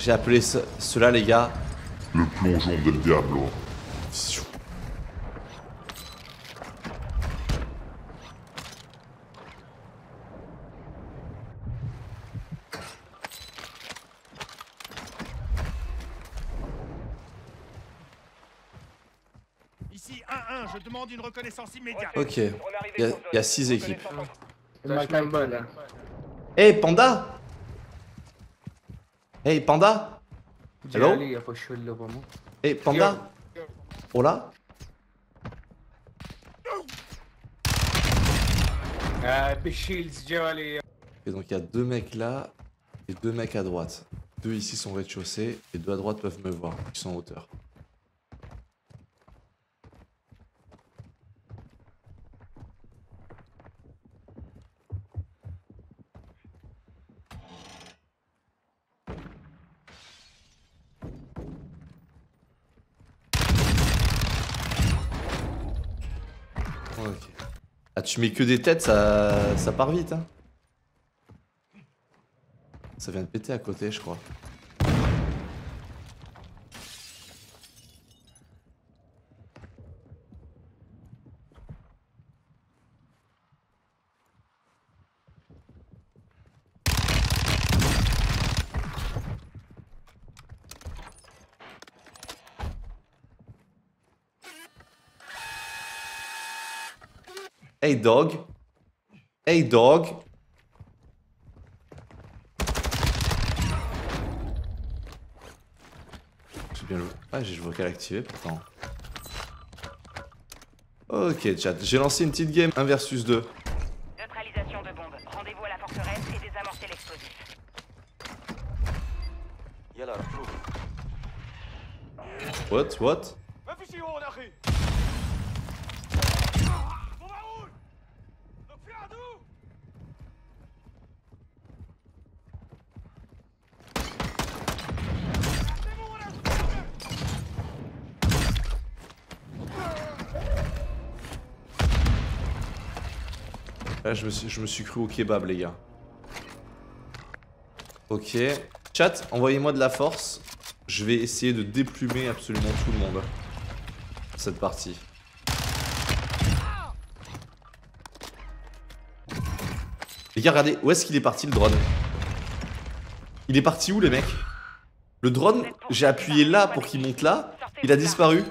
J'ai appelé cela, les gars. Le plongeon del diablo. Ici 1-1, je demande une reconnaissance immédiate. Ok, il y a 6 équipes. Il manque un bol là. Hey, Panda! Hey, Panda! Hello? جالي اخش ولا بموت. Hey, Panda! Hola? بالشيلز جالي. Et donc il y a 2 mecs là et 2 mecs à droite. 2 ici sont rez-de-chaussée et 2 à droite peuvent me voir, ils sont en hauteur. Ok. Ah, tu mets que des têtes, ça part vite, hein. Ça vient de péter à côté, je crois. Hey dog. Hey dog. J'ai bien le... Ah, j'ai le vocal activé pourtant. Ok chat, j'ai lancé une petite game 1 versus 2. Neutralisation de bombe. Rendez-vous à la forteresse et désamorcez l'explosif. What? Là, je me suis cru au kebab, les gars. Ok. Chat, envoyez-moi de la force. Je vais essayer de déplumer absolument tout le monde. Pour cette partie. Les gars, regardez, où est-ce qu'il est parti le drone? Il est parti où, les mecs? Le drone, j'ai appuyé là pour qu'il monte là. Il a disparu.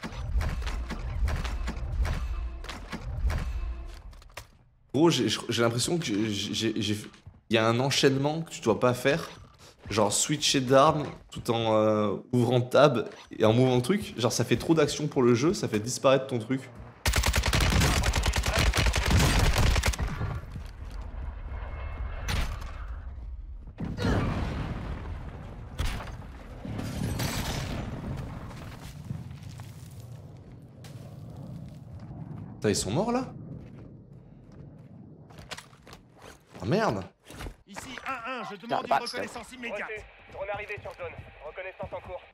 Gros, j'ai l'impression que il y a un enchaînement que tu dois pas faire. Genre switcher d'armes tout en ouvrant tab et en mouvant le truc. Genre ça fait trop d'action pour le jeu, ça fait disparaître ton truc. Putain, ils sont morts là? Oh merde! Ici 1-1, je demande une reconnaissance immédiate. Drone arrivé sur zone. Reconnaissance en cours.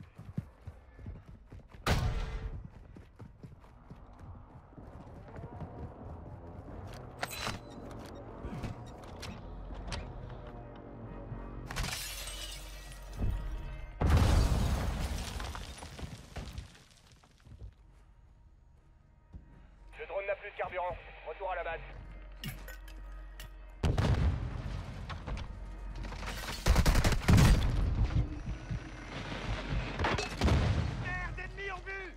Le drone n'a plus de carburant. Retour à la base. Merde, ennemi en vue!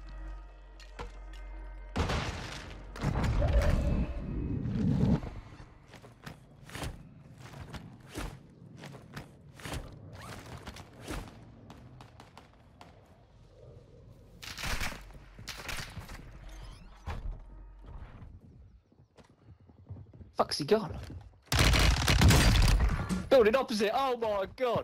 Fuck's he gone? Building opposite, oh my god!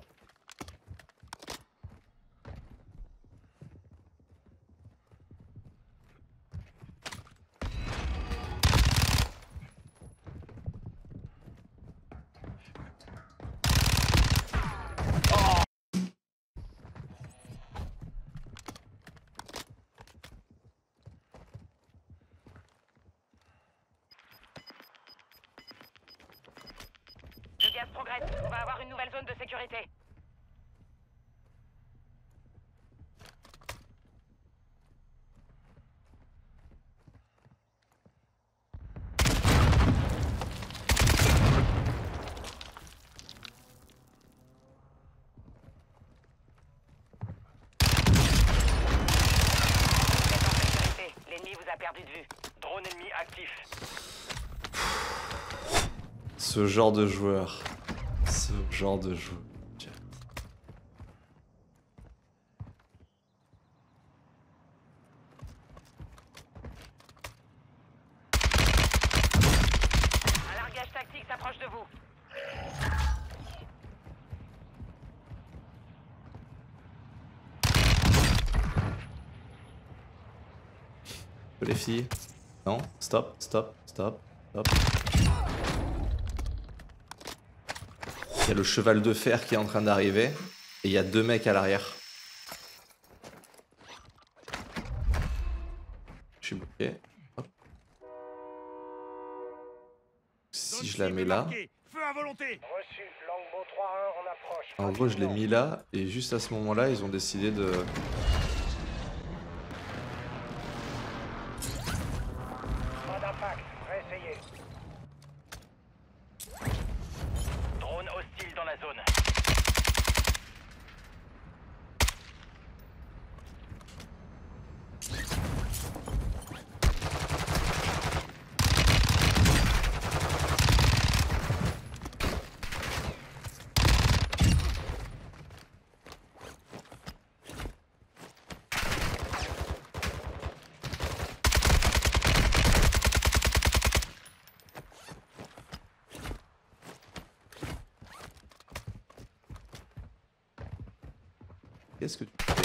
Le gaz progresse. On va avoir une nouvelle zone de sécurité. Perdu de vue. Drone ennemi actif. Ce genre de joueur. Ce genre de joueur. Un largage tactique s'approche de vous. Les filles. Non, stop, stop, stop, stop. Il y a le cheval de fer qui est en train d'arriver. Et il y a 2 mecs à l'arrière. Je suis bloqué. Hop. Si je la mets là. Feu à volonté. Reçu. Longbow 3-1, on approche. En gros, je l'ai mis là. Et juste à ce moment-là, ils ont décidé de... Pas d'impact. Réessayez. Drone hostile dans la zone. Qu'est-ce que tu fais?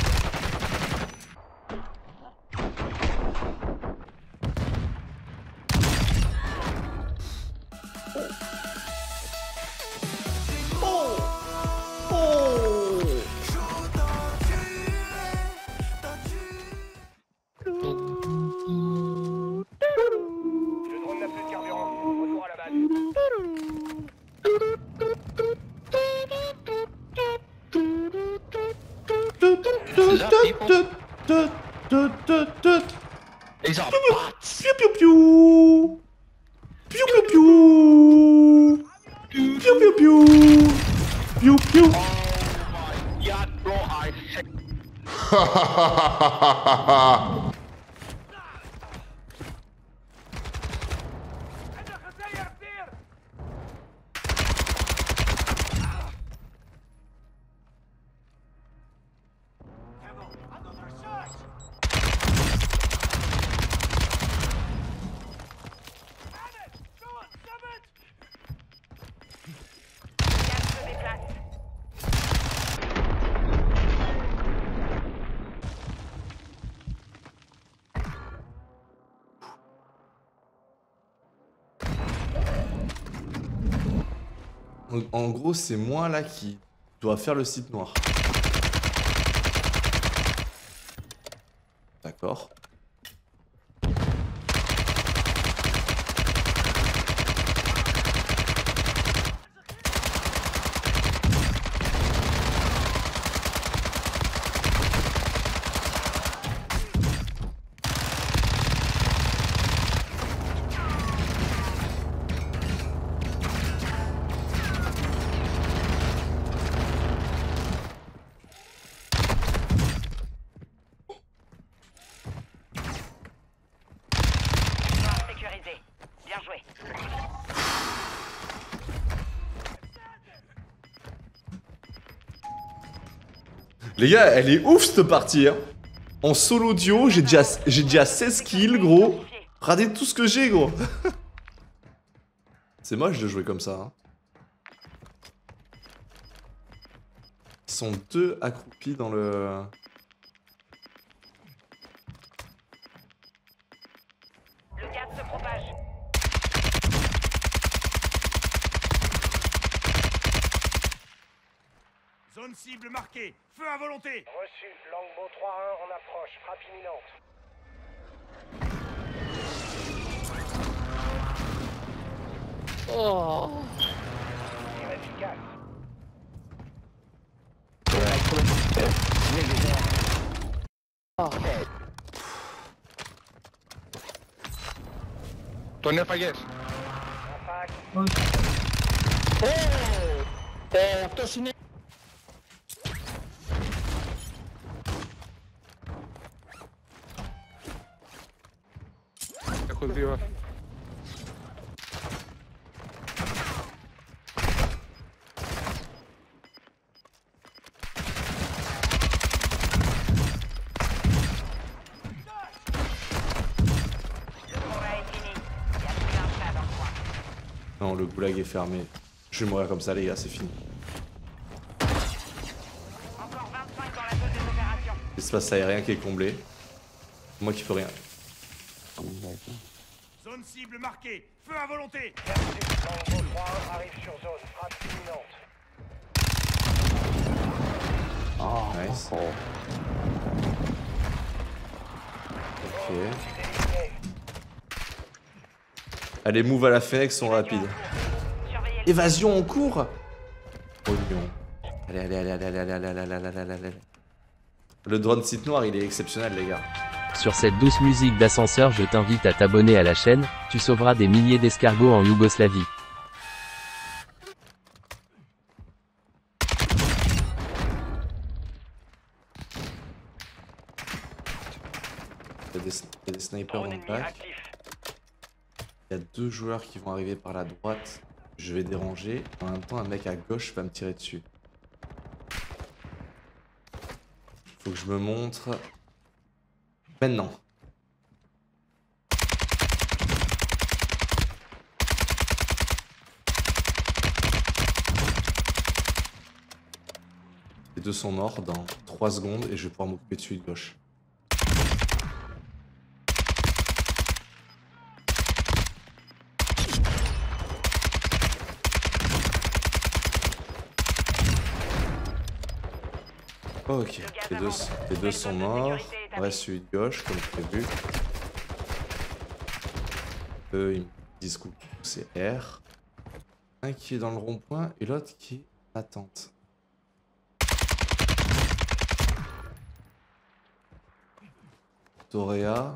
Le drone n'a plus de carburant. Retour à la base. He's on bots. Piu piu piu. Piu piu piu. Piu piu piu. Piu piu. Oh my god, bro, I hate. Gaz se déplace. En gros, c'est moi là qui dois faire le site noir. D'accord. Noir sécurisé. Bien joué. Les gars, elle est ouf cette partie, hein. En solo duo, j'ai déjà 16 kills, gros. Regardez tout ce que j'ai, gros. C'est moche de jouer comme ça, hein. Ils sont 2 accroupis dans le... Le gaz se propage. Zone cible marquée. Feu à volonté. Reçu. Longbow 3-1, on approche. Frappe imminente. Oh. Tir efficace. Τον έφαγες. Impact. Αυτός είναι. خذي واحد. Non, le goulag est fermé. Je vais mourir comme ça, les gars, c'est fini. Encore 25 dans la zone des opérations. L'espace aérien qui est comblé. Moi qui peux rien. Zone cible marquée. Feu à volonté. Longbow 3 arrive sur zone. Frappe imminente. Nice. Ok. Allez, move à la Fennec sont rapides. Surveillez Évasion en cours. Oh non. Allez, allez, allez, allez, allez, allez, allez, allez, allez, allez, allez. Le drone site noir, il est exceptionnel, les gars. Sur cette douce musique d'ascenseur, je t'invite à t'abonner à la chaîne, tu sauveras des milliers d'escargots en Yougoslavie. Il y a des snipers dans le bac. Il y a 2 joueurs qui vont arriver par la droite. Je vais déranger. En même temps, un mec à gauche va me tirer dessus. Faut que je me montre. Maintenant. Les 2 sont morts dans 3 secondes et je vais pouvoir m'occuper de celui de gauche. Ok, les deux sont morts. Reste celui de gauche, comme prévu. Eux, ils me disent coucou, c'est R. Un qui est dans le rond-point et l'autre qui est en attente. Toréa.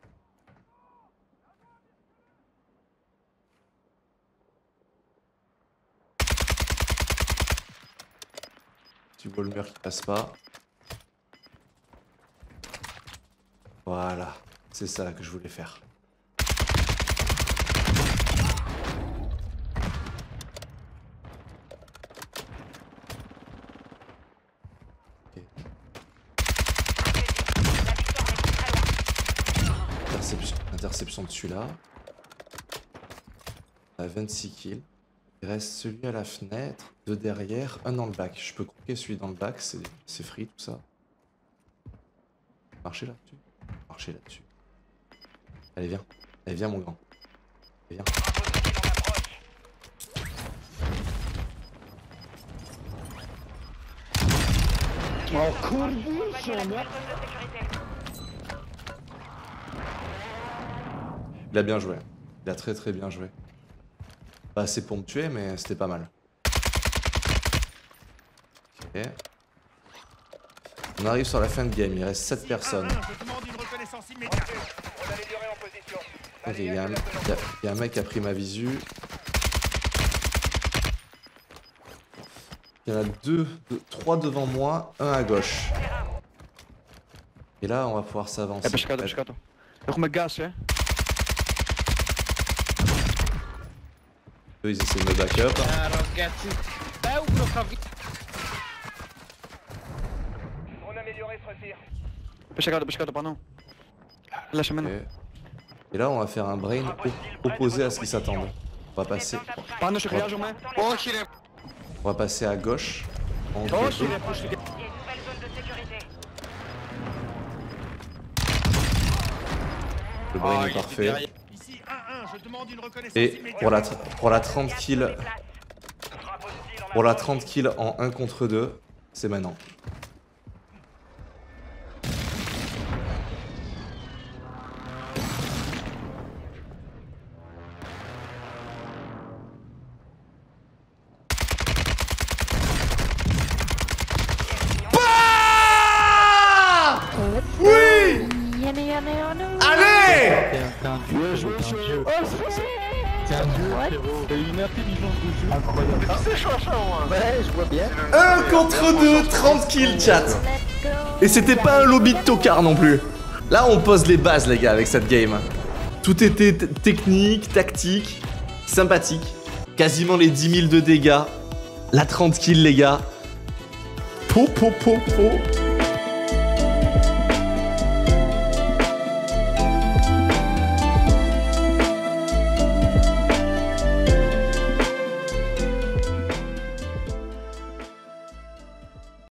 Tu vois le mur qui passe pas. Voilà, c'est ça que je voulais faire. Okay. Interception de celui-là. À 26 kills. Il reste celui à la fenêtre, 2 derrière, un dans le bac. Je peux croquer celui dans le bac, c'est free tout ça. Marcher là-dessus. Marcher là-dessus. Allez, viens. Allez, viens, mon grand. Viens. Oh, cool. Il a bien joué. Il a très très bien joué. Pas assez pour me tuer, mais c'était pas mal. Ok. On arrive sur la fin de game, il reste 7 personnes. Je demande une reconnaissance immédiate. On a les durées en position. Ok, il y a un mec qui a pris ma visu. Il y en a 3 devant moi, un à gauche. Et là, on va pouvoir s'avancer. Eux, ils essaient de me backup. On a amélioré ce tir. Ok. Et là, on va faire un brain opposé à ce qu'ils s'attendent. On va passer. On va passer à gauche. En Il y a une nouvelle zone de sécurité. Le brain est parfait. Ici 1-1, je demande une reconnaissance Et immédiate. pour la 30 kills. Pour la 30 kills en 1 contre 2, c'est maintenant. Oui! Allez! Un contre 2, 30 kills, chat. Et c'était pas un lobby de tocard non plus. Là, on pose les bases, les gars, avec cette game. Tout était technique, tactique, sympathique. Quasiment les 10 000 de dégâts. La 30 kills, les gars. Po, po, po, po.